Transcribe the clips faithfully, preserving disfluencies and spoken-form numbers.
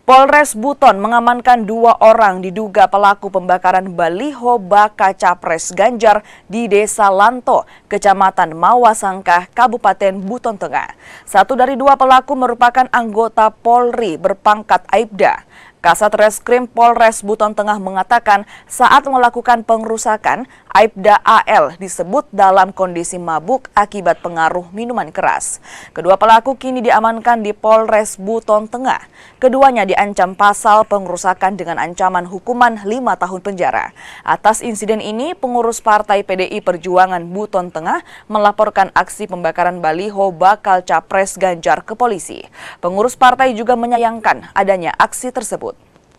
Polres Buton mengamankan dua orang diduga pelaku pembakaran baliho baka Capres Ganjar di Desa Lanto, Kecamatan Mawasangkah, Kabupaten Buton Tengah. Satu dari dua pelaku merupakan anggota Polri berpangkat Aibda. Kasat Reskrim Polres Buton Tengah mengatakan saat melakukan pengerusakan, Aibda A L disebut dalam kondisi mabuk akibat pengaruh minuman keras. Kedua pelaku kini diamankan di Polres Buton Tengah. Keduanya diancam pasal pengerusakan dengan ancaman hukuman lima tahun penjara. Atas insiden ini, pengurus Partai P D I Perjuangan Buton Tengah melaporkan aksi pembakaran baliho bakal Capres Ganjar ke polisi. Pengurus partai juga menyayangkan adanya aksi tersebut.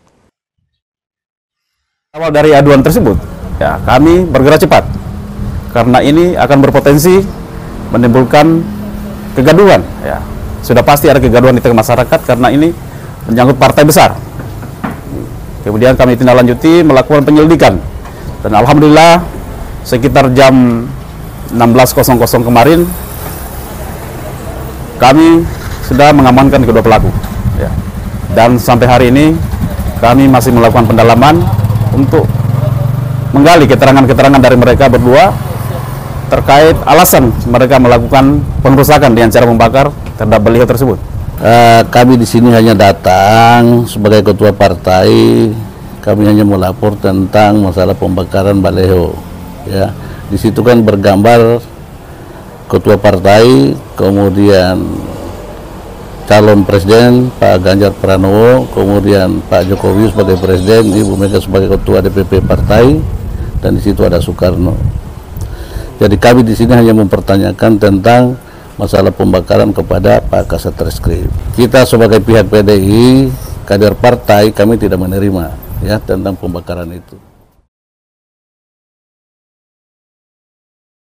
Awal dari aduan tersebut, ya kami bergerak cepat karena ini akan berpotensi menimbulkan kegaduhan. Ya, sudah pasti ada kegaduhan di tengah masyarakat karena ini menyangkut partai besar. Kemudian kami tindak lanjuti melakukan penyelidikan dan alhamdulillah sekitar jam enam belas kemarin kami sudah mengamankan kedua pelaku. Ya. Dan sampai hari ini kami masih melakukan pendalaman untuk menggali keterangan-keterangan dari mereka berdua terkait alasan mereka melakukan pengerusakan dengan cara membakar terhadap baliho tersebut. Uh, kami di sini hanya datang sebagai ketua partai, kami hanya melapor tentang masalah pembakaran baliho. Ya, di situ kan bergambar ketua partai, kemudian calon presiden Pak Ganjar Pranowo, kemudian Pak Jokowi sebagai presiden, Ibu Mega sebagai ketua D P P partai, dan di situ ada Soekarno. Jadi kami di sini hanya mempertanyakan tentang masalah pembakaran kepada Pak Kasat Reskrim. Kita sebagai pihak P D I, kader partai, kami tidak menerima ya tentang pembakaran itu.